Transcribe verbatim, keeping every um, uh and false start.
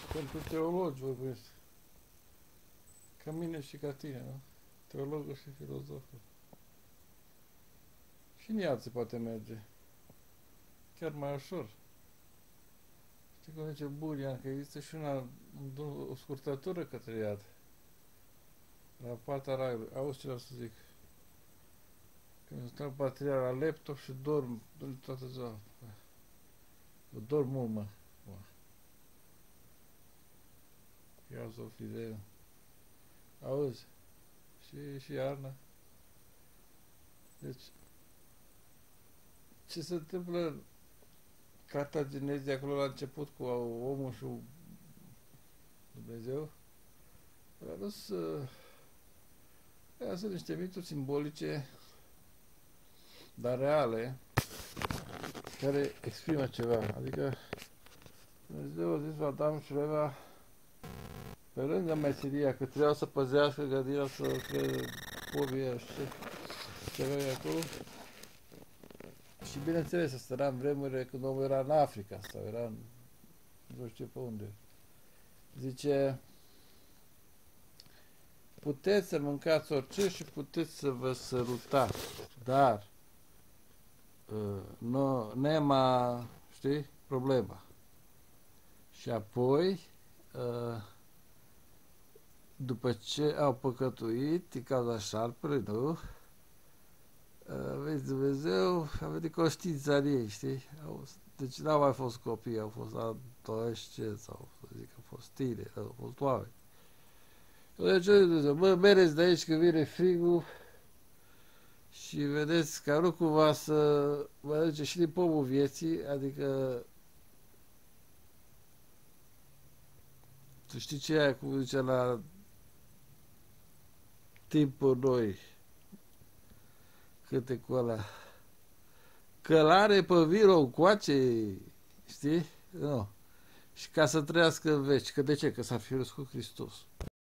Pentru teologi vorbesc. Ca mine și ca tine, nu? Teologul și filozoful. Și în iad se poate merge. Chiar mai ușor. Știi cum zice Burian, că există și una, o scurtătură către iad. La partea raiului. Auzi ce vreau să zic. Când stau în patria la laptop și dorm toată ziua. Eu dorm mult, mă. Ia să o fideu. Auzi? Și, și iarna. Deci, ce se întâmplă Cartaginezii acolo la început cu omul și Dumnezeu? Nu sunt sunt niște mituri simbolice, dar reale, care exprimă ceva. Adică Dumnezeu a zis lui Adam și Eva, pe lângă meseria, că trebuiau să păzească grădina, să creeze pomii, știi, ce avea acolo. Și bineînțeles, asta era în vremurile când omul era în Africa sau era în nu știu pe unde. Zice, puteți să mâncați orice și puteți să vă sărutați, dar uh, nu, nema, știi, problema. Și apoi, uh, după ce au păcătuit, din cauza șarpelui, nu? Vezi, Dumnezeu a venit conștiința în ei, știi? Deci n-au mai fost copii, au fost adolescenți, sau să zic, au fost tineri, au fost oameni. Deci, Dumnezeu, mă, mereți de aici când vine frigul și vedeți ca nu cumva să mănânce și din pomul vieții, adică tu știi ce e, cum zice la timpul noi, cântecul ăla, călare pe viro încoace, știi? Nu. Și ca să trăiască în veci. Că de ce? Că s-a fi cu Hristos.